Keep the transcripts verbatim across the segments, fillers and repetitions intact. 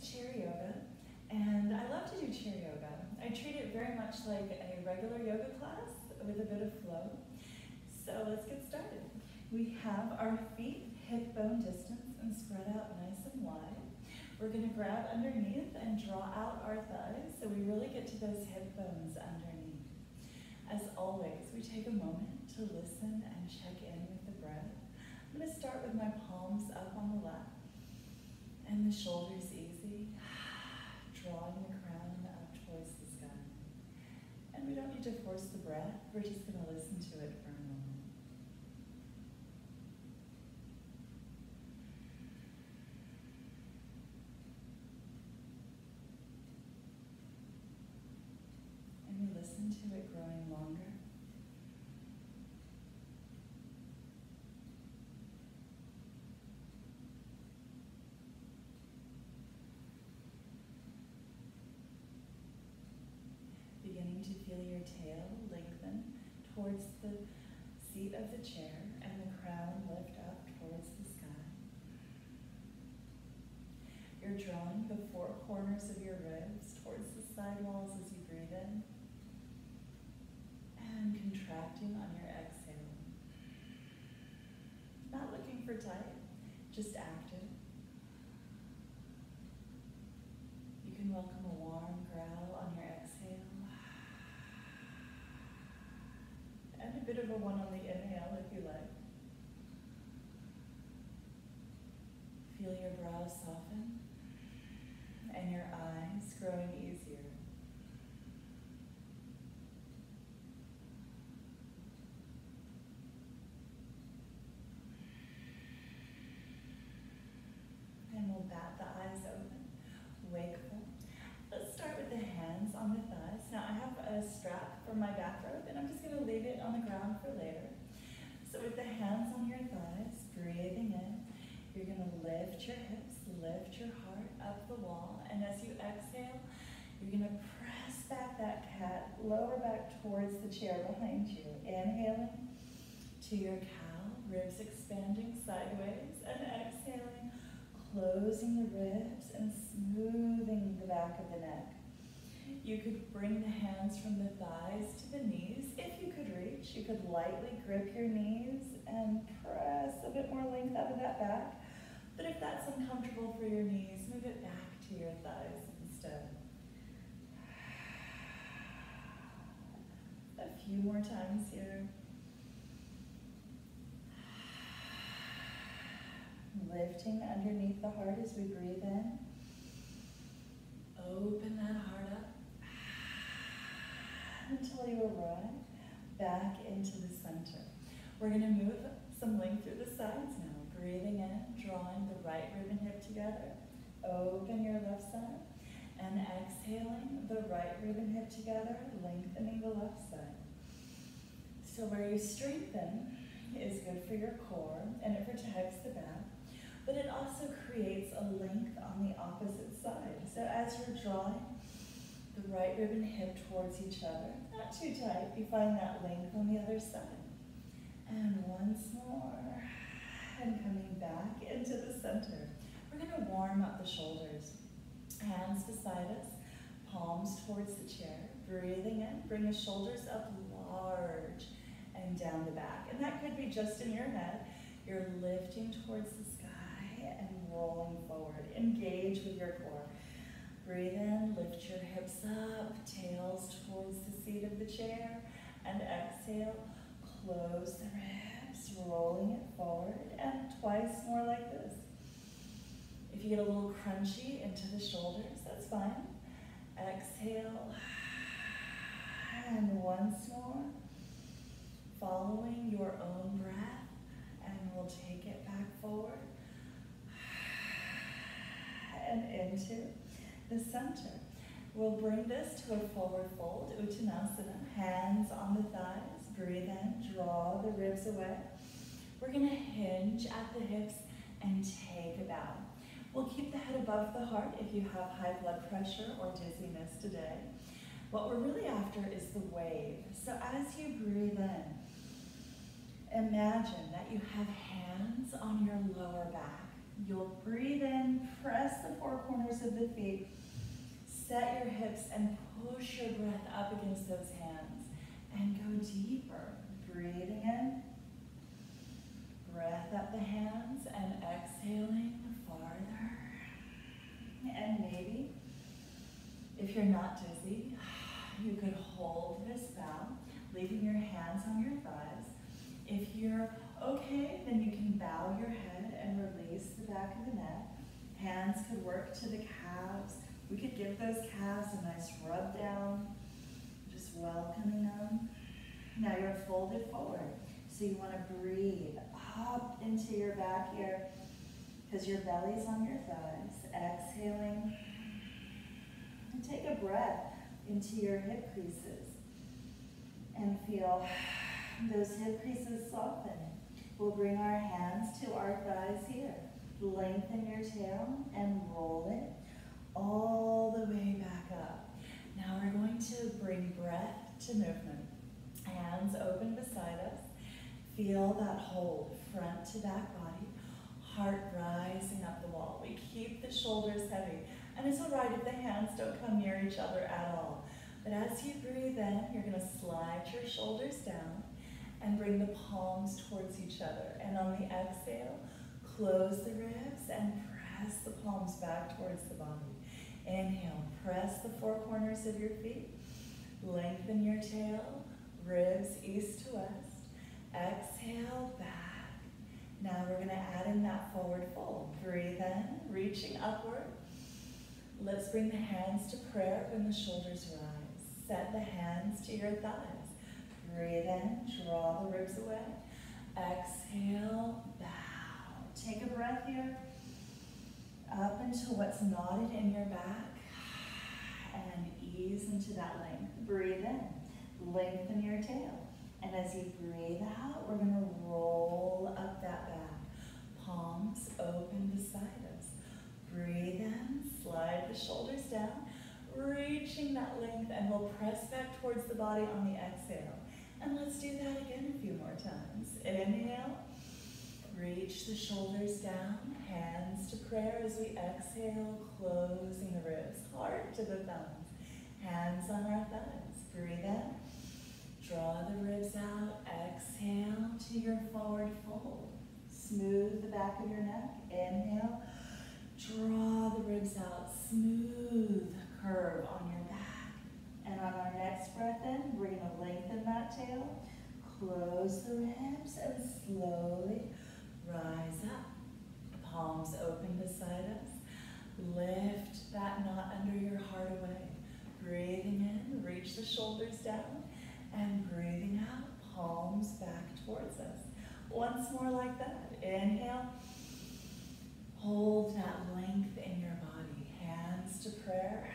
chair yoga, and I love to do chair yoga. I treat it very much like a regular yoga class with a bit of flow. So let's get started. We have our feet hip bone distance and spread out nice and wide. We're going to grab underneath and draw out our thighs so we really get to those hip bones underneath. As always, we take a moment to listen and check in with the breath. I'm going to start with my palms up on the lap and the shoulders easy, drawing the crown up towards the sky. And we don't need to force the breath, we're just going to listen to it for a moment. And we listen to it growing longer. Beginning to feel your tail lengthen towards the seat of the chair and the crown lift up towards the sky. You're drawing the four corners of your ribs towards the side walls as you breathe in and contracting on your exhale. Not looking for tight, just active. You can welcome a warm growl on your exhale. And a bit of a one on the inhale if you like. Feel your brows soften and your eyes growing easier. And we'll bat the eyes open, wakeful. Let's start with the hands on the thighs. Now I have a strap for my bathrobe and I'm just going to leave it on the ground for later. So with the hands on your thighs, breathing in, you're going to lift your hips, lift your heart up the wall, and as you exhale, you're going to press back that cat, lower back towards the chair behind you. Inhaling to your cow, ribs expanding sideways, and exhaling, closing the ribs and smoothing the back of the neck. You could bring the hands from the thighs to the knees. If you could reach, you could lightly grip your knees and press a bit more length out of that back. But if that's uncomfortable for your knees, move it back to your thighs instead. A few more times here. Lifting underneath the heart as we breathe in. Open that heart up until you arrive back into the center. We're going to move some length through the sides now. Breathing in, drawing the right rib and hip together. Open your left side. And exhaling the right rib and hip together, lengthening the left side. So where you strengthen is good for your core and it protects the back. But it also creates a length on the opposite side. So as you're drawing the right rib and hip towards each other, not too tight, you find that length on the other side. And once more, and coming back into the center. We're going to warm up the shoulders. Hands beside us, palms towards the chair. Breathing in, bring the shoulders up large and down the back. And that could be just in your head. You're lifting towards the sky and rolling forward. Engage with your core. Breathe in, lift your hips up, tails towards the seat of the chair, and exhale, close the ribs, rolling it forward, and twice more like this. If you get a little crunchy into the shoulders, that's fine. Exhale, and once more, following your own breath, and we'll take it back forward, and into the center. We'll bring this to a forward fold, Uttanasana, hands on the thighs, breathe in, draw the ribs away. We're gonna hinge at the hips and take a bow. We'll keep the head above the heart if you have high blood pressure or dizziness today. What we're really after is the wave. So as you breathe in, imagine that you have hands on your lower back. You'll breathe in, press the forehead four corners of the feet. Set your hips and push your breath up against those hands. And go deeper. Breathing in. Breath up the hands and exhaling farther. And maybe, if you're not dizzy, you could hold this bow, leaving your hands on your thighs. If you're okay, then you can bow your head and release the back of the neck. Hands could work to the calves. We could give those calves a nice rub down, just welcoming them. Now you're folded forward. So you want to breathe up into your back here because your belly's on your thighs. Exhaling. And take a breath into your hip creases and feel those hip creases soften. We'll bring our hands to our thighs here. Lengthen your tail and roll it all the way back up. Now we're going to bring breath to movement. Hands open beside us. Feel that hold, front to back body. Heart rising up the wall. We keep the shoulders heavy. And it's all right if the hands don't come near each other at all. But as you breathe in, you're going to slide your shoulders down and bring the palms towards each other. And on the exhale, close the ribs and press the palms back towards the body. Inhale, press the four corners of your feet. Lengthen your tail, ribs east to west. Exhale, back. Now we're going to add in that forward fold. Breathe in, reaching upward. Let's bring the hands to prayer when the shoulders rise. Set the hands to your thighs. Breathe in, draw the ribs away. Exhale, bow. Take a breath here. Up into what's knotted in your back. And ease into that length. Breathe in. Lengthen your tail. And as you breathe out, we're going to roll up that back. Palms open beside us. Breathe in. Slide the shoulders down. Reaching that length, and we'll press back towards the body on the exhale. And let's do that again a few more times. Inhale. Reach the shoulders down, hands to prayer as we exhale, closing the ribs, heart to the thumbs, hands on our thighs. Breathe in, draw the ribs out, exhale to your forward fold. Smooth the back of your neck, inhale, draw the ribs out, smooth curve on your back. And on our next breath in, we're going to lengthen that tail, close the ribs, and slowly rise up. Palms open beside us. Lift that knot under your heart away. Breathing in, reach the shoulders down, and breathing out, palms back towards us. Once more like that. Inhale. Hold that length in your body. Hands to prayer.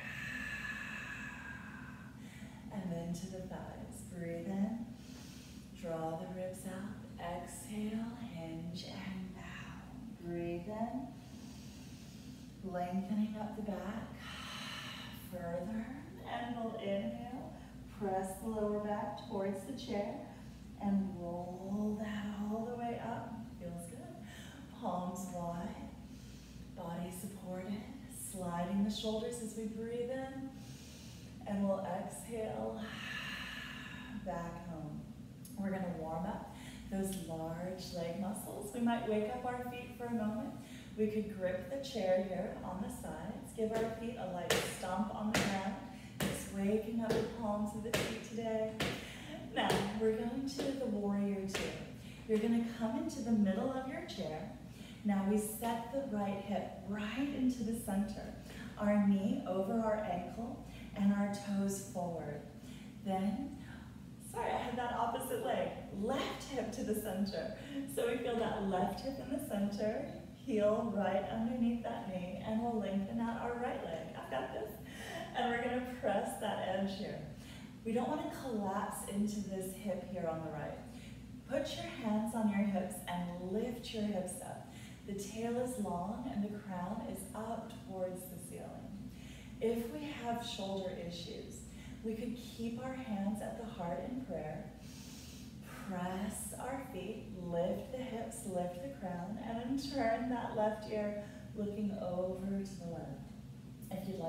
And then to the thighs. Breathe in. Draw the ribs out. Exhale, hinge and bow. Breathe in. Lengthening up the back. Further. And we'll inhale. Press the lower back towards the chair. And roll that all the way up. Feels good. Palms wide. Body supported. Sliding the shoulders as we breathe in. And we'll exhale. Back home. We're going to warm up those large leg muscles. We might wake up our feet for a moment. We could grip the chair here on the sides. Give our feet a light stomp on the ground. Just waking up the palms of the feet today. Now, we're going to the warrior two. You're going to come into the middle of your chair. Now we set the right hip right into the center. Our knee over our ankle and our toes forward. Then, sorry, I had that opposite leg. Left hip to the center. So we feel that left hip in the center, heel right underneath that knee, and we'll lengthen out our right leg. I've got this. And we're going to press that edge here. We don't want to collapse into this hip here on the right. Put your hands on your hips and lift your hips up. The tail is long and the crown is up towards the ceiling. If we have shoulder issues, we could keep our hands at the heart in prayer, press our feet, lift the hips, lift the crown, and then turn that left ear looking over to the left.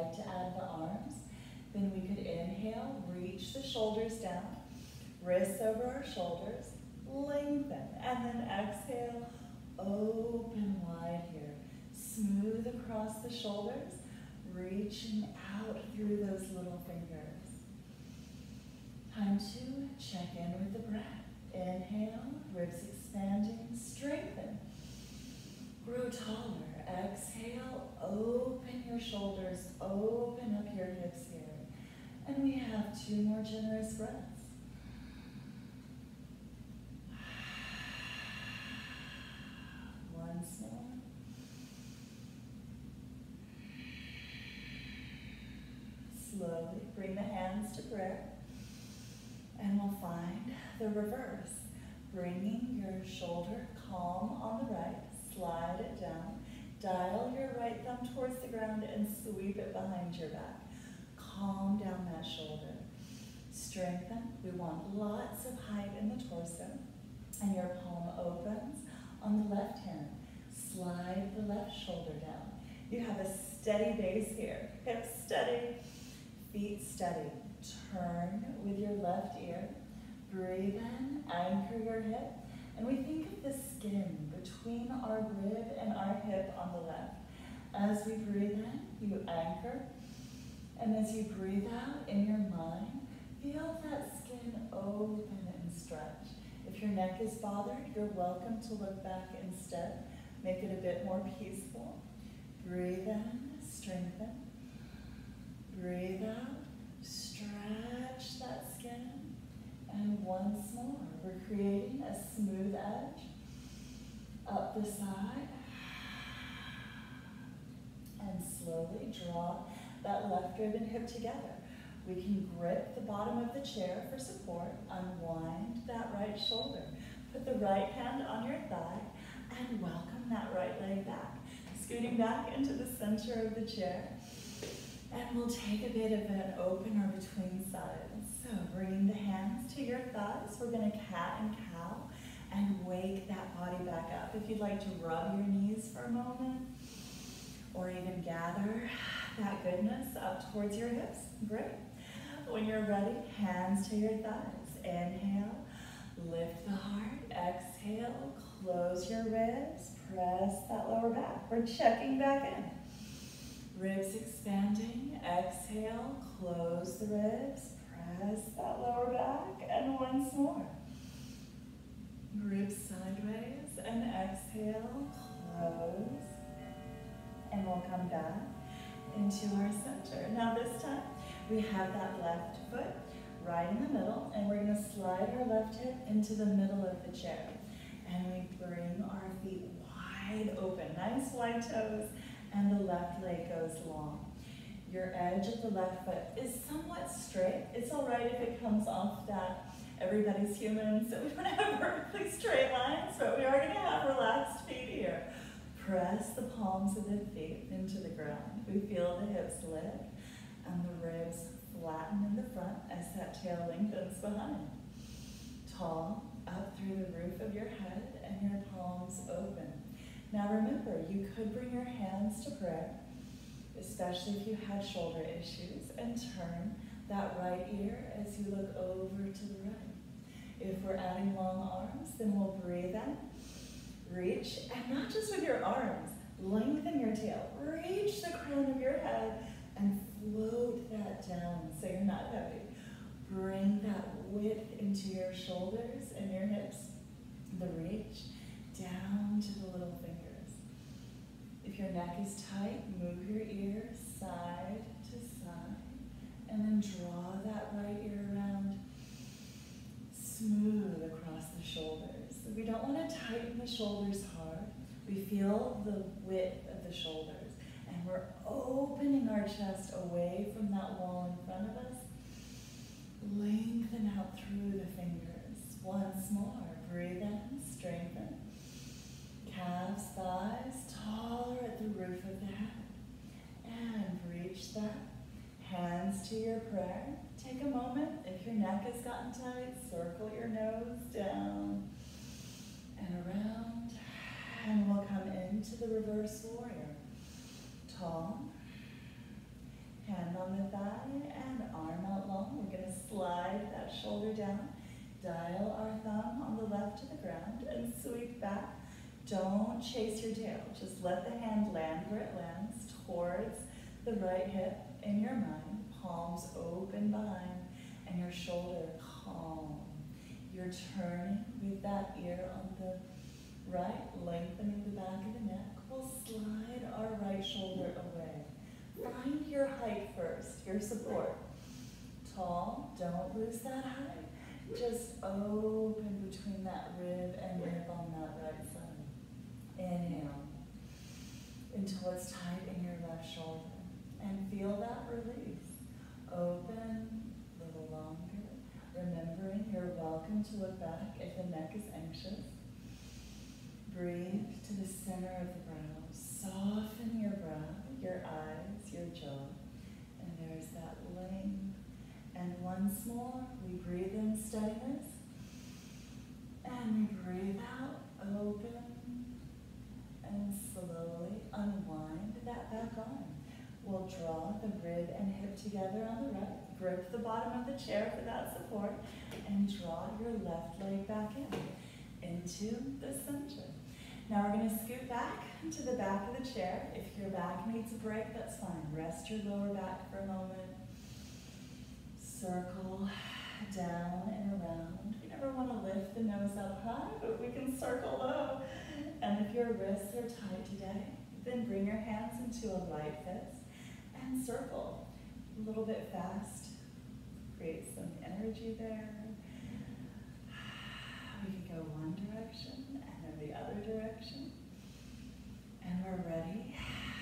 like to add the arms, then we could inhale, reach the shoulders down, wrists over our shoulders, lengthen, and then exhale, open wide here. Smooth across the shoulders, reaching out through those little fingers. Time to check in with the breath. Inhale, ribs expanding, strengthen. Grow taller. Exhale, open your shoulders, open up your hips here. And we have two more generous breaths. Once more. Slowly bring the hands to prayer. And we'll find the reverse. Bringing your shoulder calm on the right, slide it down. Dial your right thumb towards the ground and sweep it behind your back. Calm down that shoulder. Strengthen. We want lots of height in the torso. And your palm opens on the left hand. Slide the left shoulder down. You have a steady base here. Hips steady, feet steady. Turn with your left ear. Breathe in, anchor your hip. And we think of the skin between our rib and our hip on the left. As we breathe in, you anchor. And as you breathe out in your mind, feel that skin open and stretch. If your neck is bothered, you're welcome to look back instead. Make it a bit more peaceful. Breathe in, strengthen. Breathe out, stretch that skin. And once more, we're creating a smooth edge up the side. And slowly draw that left rib and hip together. We can grip the bottom of the chair for support. Unwind that right shoulder. Put the right hand on your thigh and welcome that right leg back. Scooting back into the center of the chair. And we'll take a bit of an opener between sides. So bringing the hands to your thighs, we're gonna cat and cow and wake that body back up. If you'd like to rub your knees for a moment, or even gather that goodness up towards your hips, great. When you're ready, hands to your thighs. Inhale, lift the heart, exhale, close your ribs, press that lower back. We're checking back in. Ribs expanding, exhale, close the ribs, press that lower back, and once more. Ribs sideways, and exhale, close, and we'll come back into our center. Now this time, we have that left foot right in the middle, and we're gonna slide our left hip into the middle of the chair. And we bring our feet wide open, nice wide toes, and the left leg goes long. Your edge of the left foot is somewhat straight. It's all right if it comes off that. Everybody's human, so we don't have perfectly straight lines, but we are gonna have relaxed feet here. Press the palms of the feet into the ground. We feel the hips lift and the ribs flatten in the front as that tail lengthens behind. Tall, up through the roof of your head and your palms open. Now remember, you could bring your hands to prayer, especially if you had shoulder issues, and turn that right ear as you look over to the right. If we're adding long arms, then we'll breathe in, reach, and not just with your arms, lengthen your tail, reach the crown of your head, and float that down so you're not heavy. Bring that width into your shoulders and your hips, the reach, down to the little fingers. If your neck is tight, move your ears side to side, and then draw that right ear around, smooth across the shoulders. We don't want to tighten the shoulders hard. We feel the width of the shoulders, and we're opening our chest away from that wall in front of us. Lengthen out through the fingers. Once more, breathe in, strengthen. Calves, thighs, taller at the roof of the head. And reach that. Hands to your prayer. Take a moment. If your neck has gotten tight, circle your nose down and around. And we'll come into the reverse warrior. Tall. Hand on the thigh and arm out long. We're gonna slide that shoulder down. Dial our thumb on the left to the ground and sweep back. Don't chase your tail. Just let the hand land where it lands, towards the right hip in your mind. Palms open behind and your shoulder calm. You're turning with that ear on the right, lengthening the back of the neck. We'll slide our right shoulder away. Find your height first, your support. Tall, don't lose that height. Just open between that rib and rib on that right side. Inhale until it's tight in your left shoulder. And feel that release. Open a little longer. Remembering you're welcome to look back if the neck is anxious. Breathe to the center of the brow. Soften your brow, your eyes, your jaw. And there's that length. And once more, we breathe in steadiness. And we breathe out, open. And slowly unwind that back arm. We'll draw the rib and hip together on the right. Grip the bottom of the chair for that support. And draw your left leg back in, into the center. Now we're going to scoot back to the back of the chair. If your back needs a break, that's fine. Rest your lower back for a moment. Circle down and around. You never want to lift the nose up high, but we can circle low. And if your wrists are tight today, then bring your hands into a light fist and circle a little bit fast. Create some energy there. We can go one direction and then the other direction. And we're ready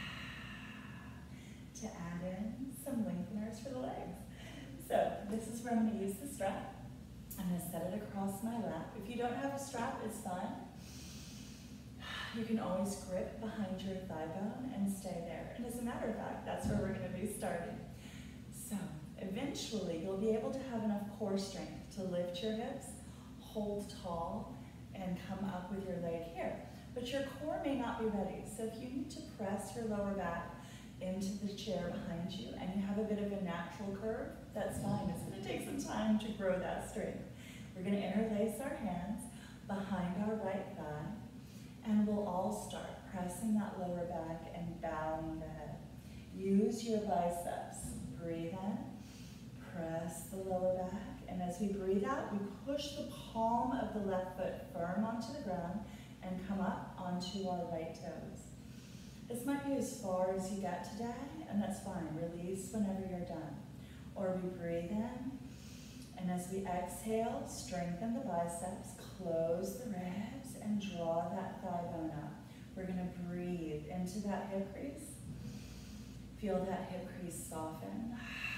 to add in some lengtheners for the legs. So this is where I'm going to use the strap. I'm going to set it across my lap. If you don't have a strap, it's fine. You can always grip behind your thigh bone and stay there. And as a matter of fact, that's where we're going to be starting. So eventually, you'll be able to have enough core strength to lift your hips, hold tall, and come up with your leg here. But your core may not be ready. So if you need to press your lower back into the chair behind you and you have a bit of a natural curve, that's fine. It's going to take some time to grow that strength. We're going to interlace our hands behind our right thigh, and we'll all start pressing that lower back and bowing the head. Use your biceps. Breathe in, press the lower back, and as we breathe out, we push the palm of the left foot firm onto the ground and come up onto our right toes. This might be as far as you get today, and that's fine. Release whenever you're done. Or we breathe in, and as we exhale, strengthen the biceps, close the ribs, and draw that thigh bone up. We're going to breathe into that hip crease. Feel that hip crease soften.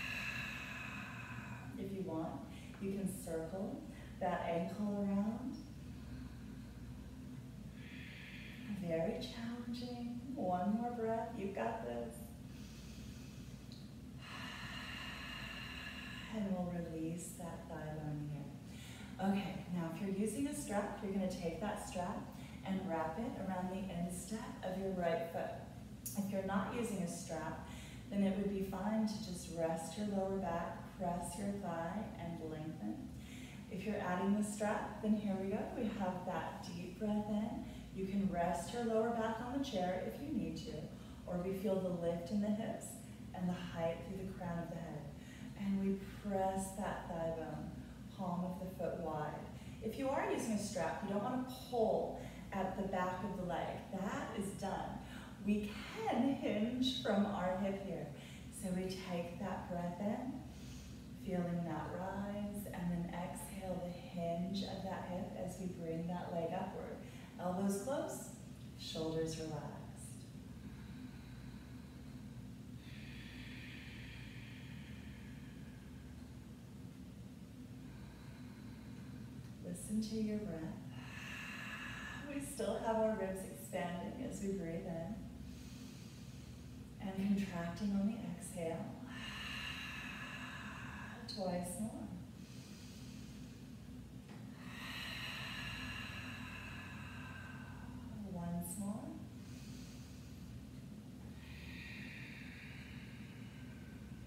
If you want, you can circle that ankle around. Very challenging. One more breath. You've got this. And we'll release that thigh bone here. Okay, now if you're using a strap, you're going to take that strap and wrap it around the instep of your right foot. If you're not using a strap, then it would be fine to just rest your lower back, press your thigh, and lengthen. If you're adding the strap, then here we go. We have that deep breath in. You can rest your lower back on the chair if you need to, or we feel the lift in the hips and the height through the crown of the head. And we press that thigh bone, palm of the foot wide. If you are using a strap, you don't want to pull at the back of the leg. That is done. We can hinge from our hip here. So we take that breath in, feeling that rise, and then exhale the hinge of that hip as we bring that leg upward. Elbows close, shoulders relaxed. Listen to your breath. We still have our ribs expanding as we breathe in and contracting on the exhale. Twice more. Once more.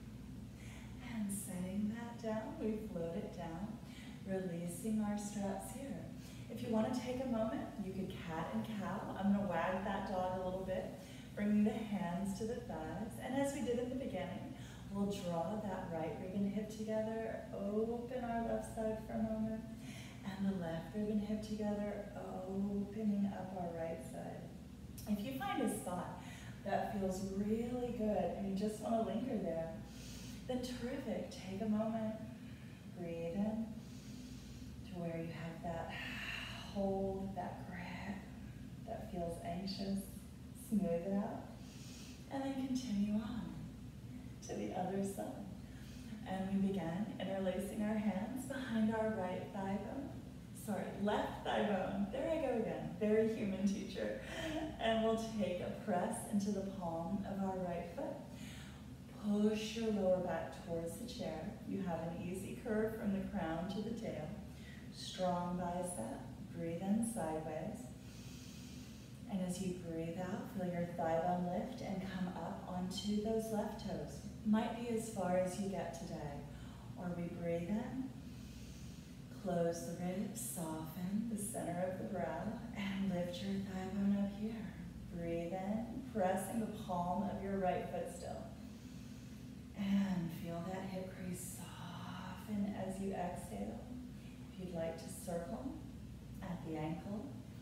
down, we float it down, releasing our straps here. If you want to take a moment, you could cat and cow. I'm going to wag that dog a little bit, bringing the hands to the thighs. And as we did in the beginning, we'll draw that right rib and hip together, open our left side for a moment, and the left rib and hip together, opening up our right side. If you find a spot that feels really good and you just want to linger there, then terrific. Take a moment, breathe in to where you have that hold, that grip that feels anxious, smooth it out, and then continue on to the other side. And we begin interlacing our hands behind our right thigh bone. Sorry, left thigh bone. There I go again. Very human teacher. And we'll take a press into the palm of our right foot. Push your lower back towards the chair. You have an easy curve from the crown to the tail. Strong bicep. Breathe in sideways. And as you breathe out, feel your thigh bone lift and come up onto those left toes. Might be as far as you get today. Or we breathe in, close the ribs, soften the center of the brow, and lift your thigh bone up here. Breathe in, pressing the palm of your right foot still. And feel that hip crease soften as you exhale. If you'd like to circle at the ankle.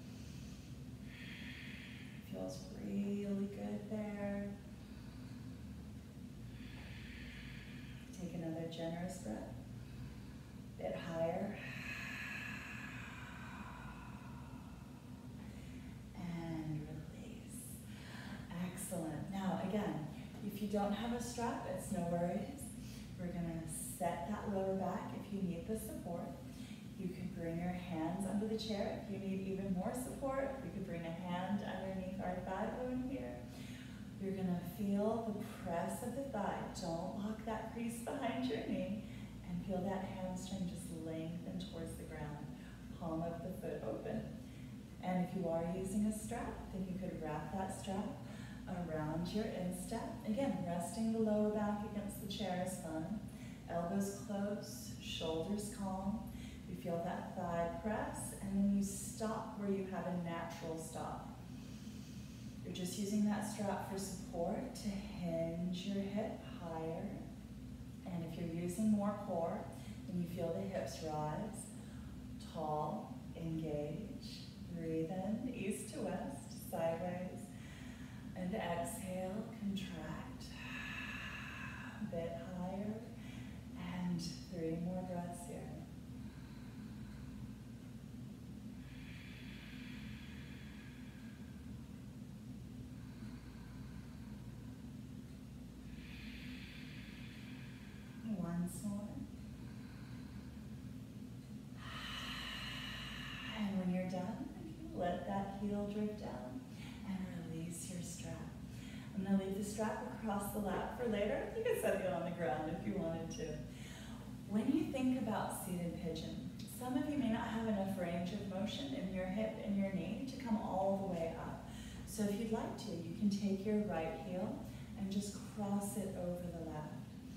Feels really good there. Take another generous breath. Bit higher. And release. Excellent. Now again, if you don't have a strap, it's no worries. We're going to set that lower back if you need the support. You can bring your hands under the chair. If you need even more support, you could bring a hand underneath our thigh bone here. You're going to feel the press of the thigh. Don't lock that crease behind your knee. And feel that hamstring just lengthen towards the ground. Palm of the foot open. And if you are using a strap, then you could wrap that strap around your instep. Again, resting the lower back against the chair is fun. Elbows close, shoulders calm. You feel that thigh press, and then you stop where you have a natural stop. You're just using that strap for support to hinge your hip higher. And if you're using more core, then you feel the hips rise. Tall, engage. Breathe in, east to west, sideways. And exhale, contract. A bit higher. And three more breaths here. Once more. And when you're done, let that heel drift down and release your strap. I'm going to leave the strap across the lap for later. You can set it on the ground if you wanted to. When you think about seated pigeon, some of you may not have enough range of motion in your hip and your knee to come all the way up. So if you'd like to, you can take your right heel and just cross it over the left.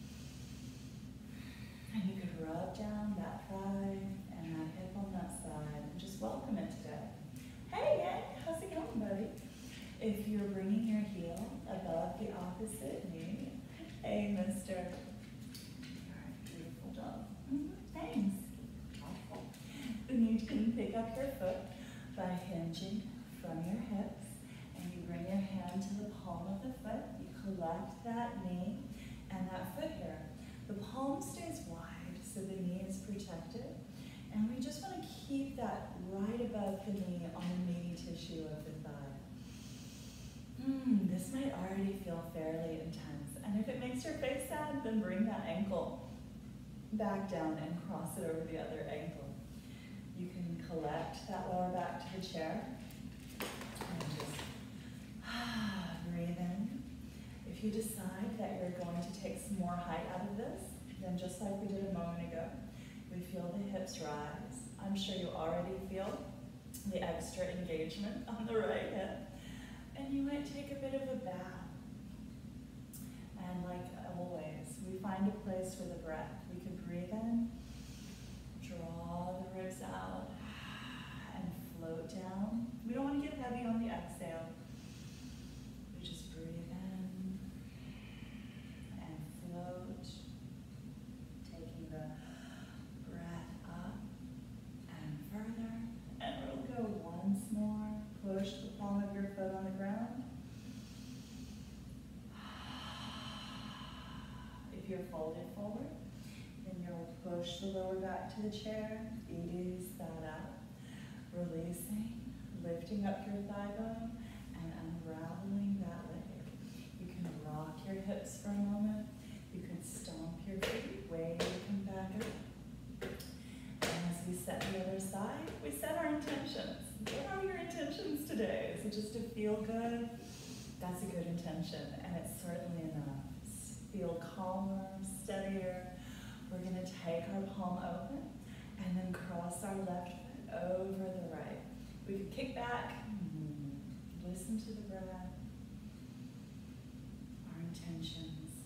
And you could rub down that thigh and that hip on that side and just welcome it today. Hey, gang, how's it going, buddy? If you're bringing your heel above the opposite knee, hey, mister. All right, beautiful job. Mm-hmm. Thanks. Awesome. Then you can pick up your foot by hinging from your hips, and you bring your hand to the palm of the foot. You collect that knee and that foot here. The palm stays wide, so the knee is protected. And we just want to keep that right above the knee on the meaty tissue of the thigh. Mm, this might already feel fairly intense. And if it makes your face sad, then bring that ankle back down and cross it over the other ankle. You can collect that lower back to the chair. And just ah, breathe in. If you decide that you're going to take some more height out of this, then just like we did a moment ago, we feel the hips rise. I'm sure you already feel the extra engagement on the right hip. And you might take a bit of a bow. And like always, we find a place for the breath. We could breathe in, draw the ribs out, and float down. We don't want to get heavy on the exhale. We just breathe in and float, taking the breath up and further. And we'll go once more. Push the palm of your foot on the ground. If you're folded forward, then you'll push the lower back to the chair, ease that up, releasing, lifting up your thigh bone, and unraveling that leg. You can rock your hips for a moment. You can stomp your feet, way you come back up. And as we set the other side, we set our intentions. What are your intentions today? Is it just to feel good? That's a good intention, and it's certainly enough. Feel calmer, steadier. We're going to take our palm open and then cross our left foot over the right. We could kick back, listen to the breath, our intentions.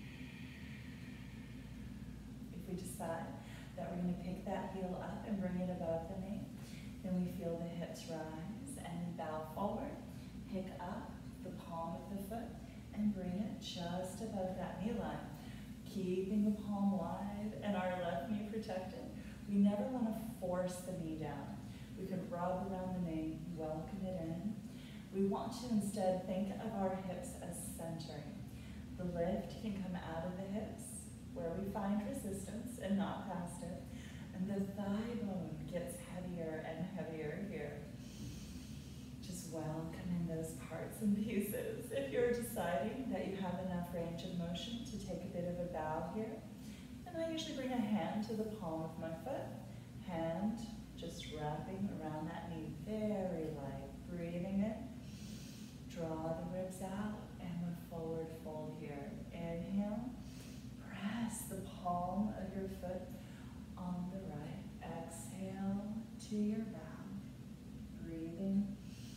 If we decide that we're going to pick that heel up and bring it above the knee, then we feel the hips rise and bow forward, pick up the palm of the foot, and bring it just above that knee line. Keeping the palm wide and our left knee protected. We never want to force the knee down. We could rub around the knee, welcome it in. We want to instead think of our hips as centering. The lift can come out of the hips, where we find resistance and not past it. And the thigh bone gets heavier and heavier here. Just welcome in those parts and pieces. If you're deciding that you have enough range of motion to take a bit of a bow here, then I usually bring a hand to the palm of my foot. Hand just wrapping around that knee, very light. Breathing in, draw the ribs out, and we're forward fold here. Inhale, press the palm of your foot on the right. Exhale to your bow. Breathing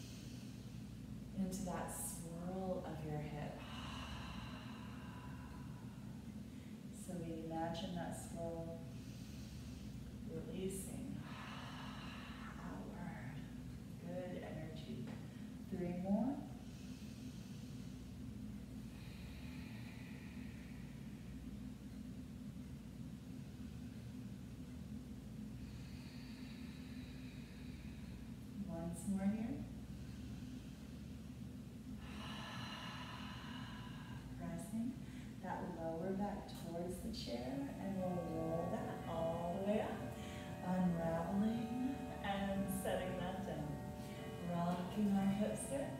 into that swirl of your hip. So we imagine that swirl releasing outward. Good energy. Three more. Once more here. Pressing that lower back towards the chair, and we'll roll that all the way up. Unraveling and setting that down. Rocking our hips here.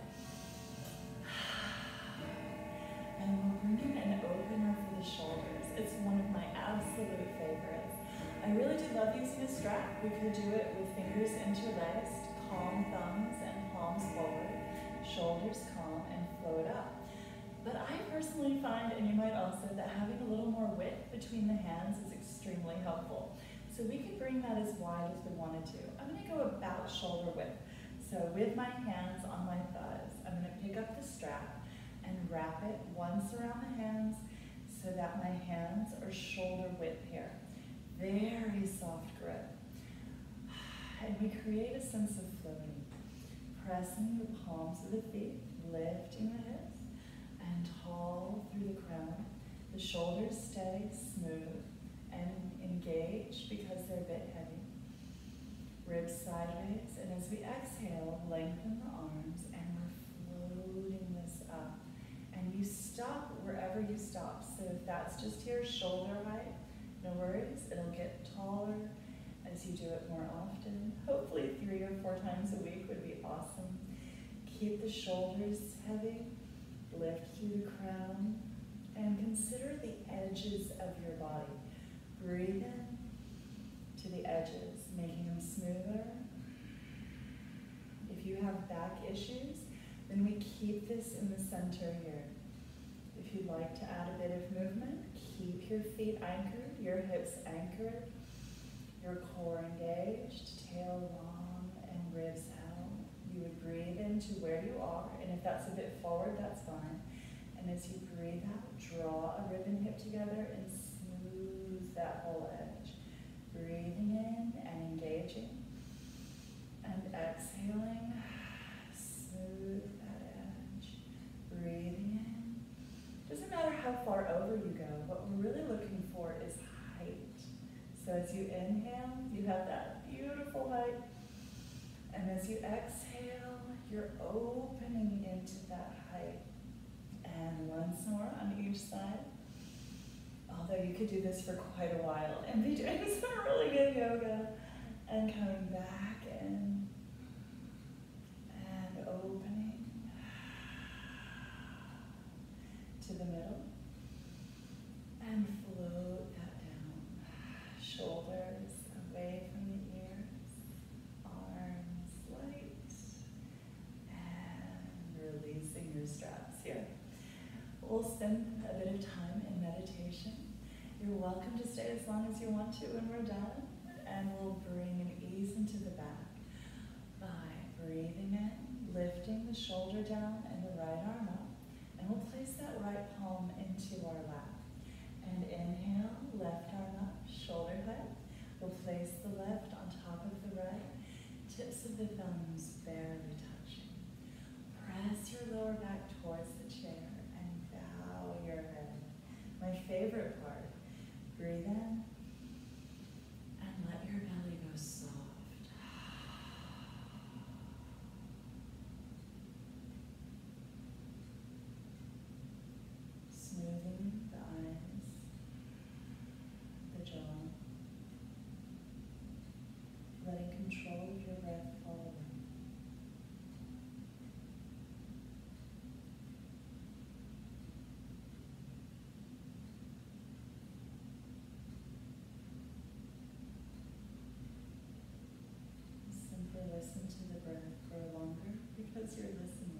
And we'll bring in an opener for the shoulders. It's one of my absolute favorites. I really do love using a strap. We could do it with fingers interlaced, calm thumbs and palms forward, shoulders calm, and float up. But I personally find, and you might also, that having a little more width between the hands is extremely helpful. So we can bring that as wide as we wanted to. I'm going to go about shoulder width. So with my hands on my thighs, I'm going to pick up the strap and wrap it once around the hands so that my hands are shoulder width here. Very soft grip. And we create a sense of floating. Pressing the palms of the feet, lifting the hips, and tall through the crown. The shoulders stay smooth and engaged because they're a bit heavy. Ribs sideways, and as we exhale, lengthen the arms, and we're floating this up. And you stop wherever you stop. So if that's just here, shoulder height, no worries, it'll get taller as you do it more often. Hopefully three or four times a week would be awesome. Keep the shoulders heavy, lift through the crown, and consider the edges of your body. Breathe in to the edges, making them smoother. If you have back issues, then we keep this in the center here. If you'd like to add a bit of movement, keep your feet anchored, your hips anchored, your core engaged, tail long, and ribs held. You would breathe into where you are, and if that's a bit forward, that's fine. And as you breathe out, draw a rib and hip together and smooth that whole edge. Breathing in and engaging. And exhaling, smooth that edge. Breathing in. Doesn't matter how far over you go, what we're really looking for is height. So as you inhale, you have that beautiful height. And as you exhale, you're opening into that height. And once more on each side. Although you could do this for quite a while and be doing some really good yoga. And coming back in. And opening to the middle. And float that down. Shoulders away from the ears. Arms light. And releasing your straps here. We'll spend a bit of time in meditation. You're welcome to stay as long as you want to when we're done. And we'll bring an ease into the back by breathing in, lifting the shoulder down and the right arm up. And we'll place that right palm into our lap. And inhale, left arm up, shoulder height. We'll place the left on top of the right, tips of the thumbs barely touching. Press your lower back towards the chair and bow your head. My favorite part, breathe in and let your belly go soft. Smoothing the eyes, the jaw, letting control of your breath fall away. Simply listen to the breath grow longer because you're listening.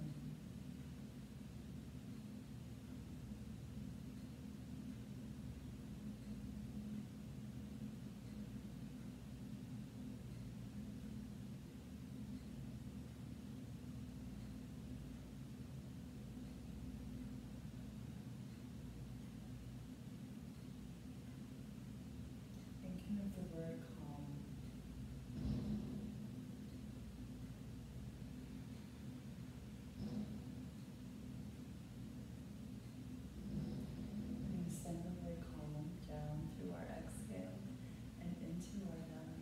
Thinking of the word calm. And we send the word calm down through our exhale and into our belly.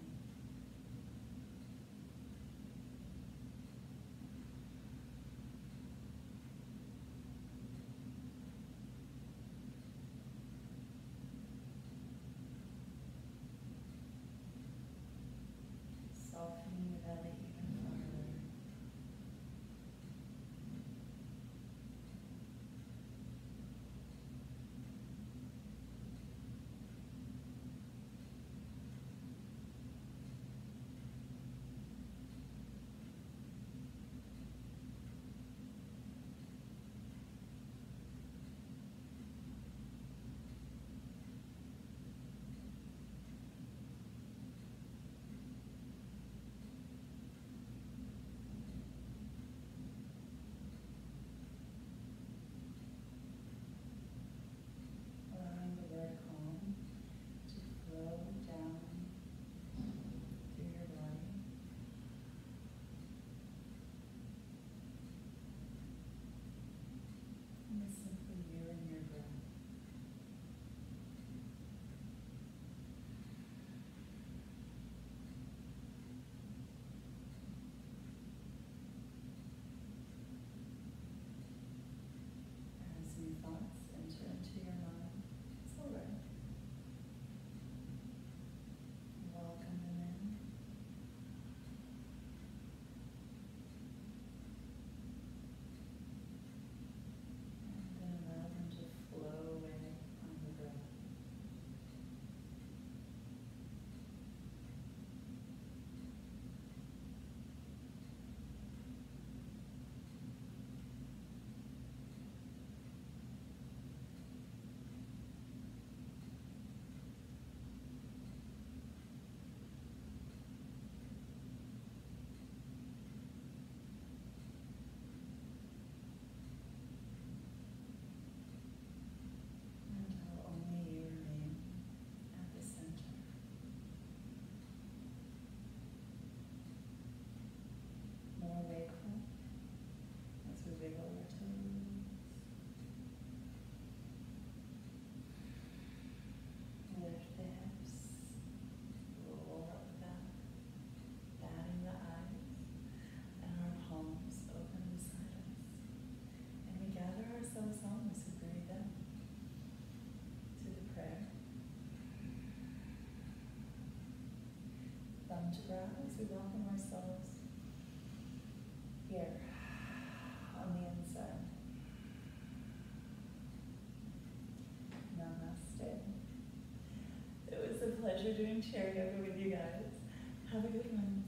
come to ground as we welcome ourselves here on the inside. Namaste. It was a pleasure doing chair yoga with you guys. Have a good one.